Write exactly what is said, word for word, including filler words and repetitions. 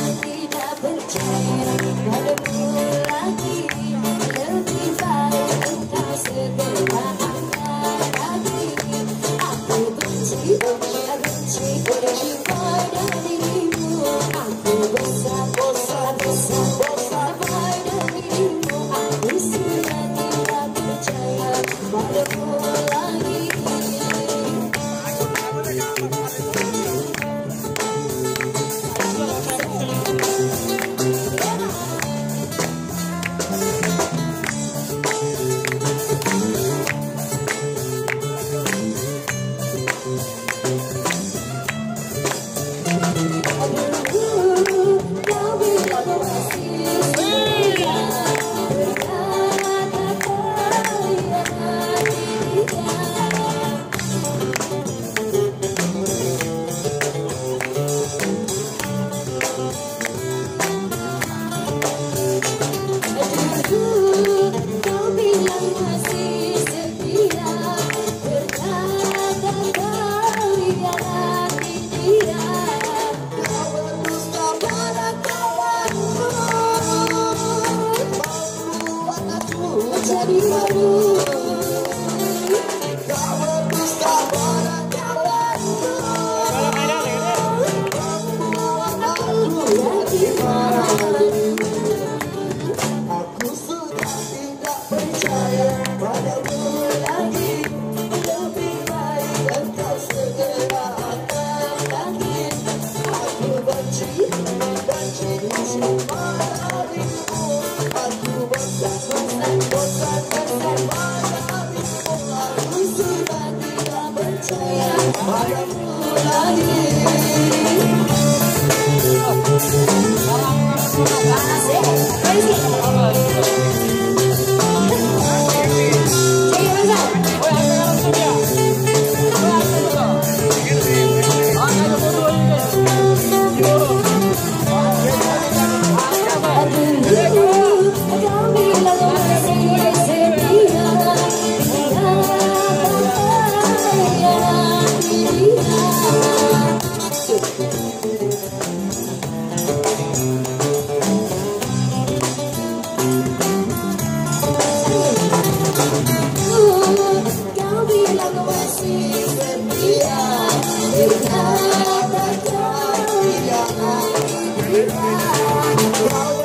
tidak percaya padamu lagi. Lebih baik engkau segera angkat kaki. Aku benci, benci, benci pada dirimu. Aku bosan, bosan, bosan, bosan pada dirimu. Aku sudah tidak percaya padamu lagi. Aku sudah tidak percaya padamu lagi. Lebih baik engkau segera angkat kaki. Aku benci, benci, benci pada dirimu. Aku bosan, bosan, bosan, bosan pada dirimu. Aku sudah tidak percaya padamu lagi. Kau bilang masih setia, ternyata kau yang aku bilang.